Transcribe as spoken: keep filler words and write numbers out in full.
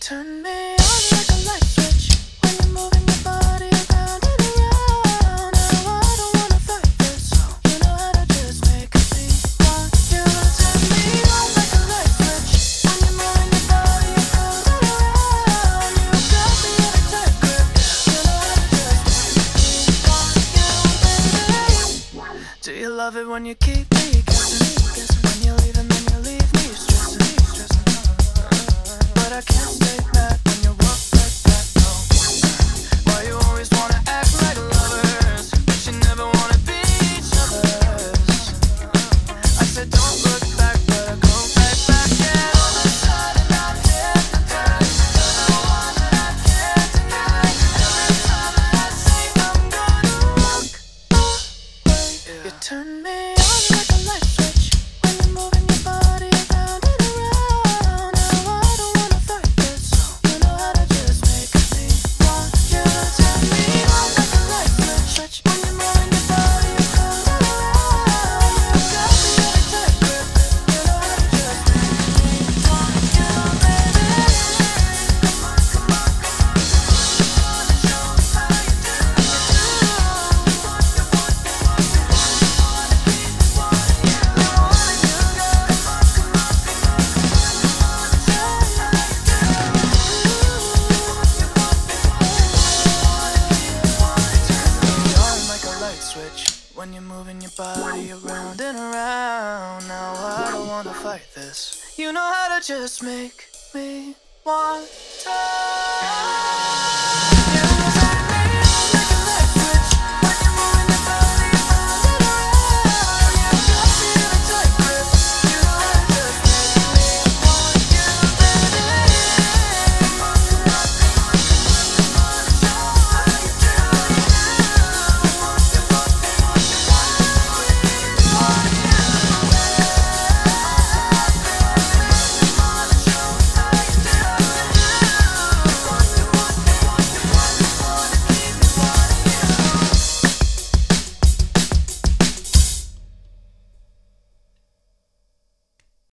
Turn me on like a light switch when you're moving your body around and around. Now I don't wanna fight this, you know how to just make me want you. Turn me on like a light switch when you're moving your body around and around. You got me in a tight grip, you know how to just make me want you, baby. Do you love it when you keep me guessing, guessing? When you leave and then you leave me stressing, stressing. But I can't stay mad when you walk like that, no. Why you always wanna act like lovers, but you never wanna be each other's? I said don't look back, but I go right back. Yeah, all of a sudden I'm hypnotized. You're the one that I can't deny. Every time that I say I'm gonna walk away, you turn me on like a light switch when you're moving your body around and around. Now I don't wanna fight this, you know how to just make me want you. Turn me on like a light switch when you're moving your body around and around. You got me in a tight grip, you know how to just make me want you, baby. Come on, come on, come on, come on and show me how you do. You want, you want, you want, you want, you wanna keep me wanting you. I want you, girl. Come on, come on, come on, come on and show me how you do. You want, you want, you want, wanna keep me wanting you. Turn me on like a light switch when you're moving your body around and around. Now I don't wanna fight this, you know how to just make me want to.